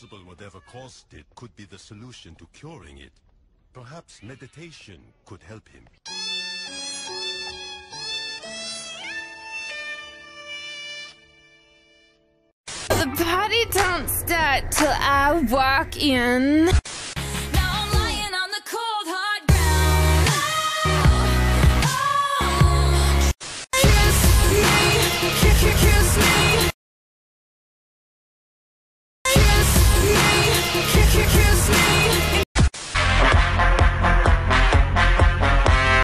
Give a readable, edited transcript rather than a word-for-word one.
possible whatever caused it could be the solution to curing it. Perhaps meditation could help him. The party don't start till I walk in.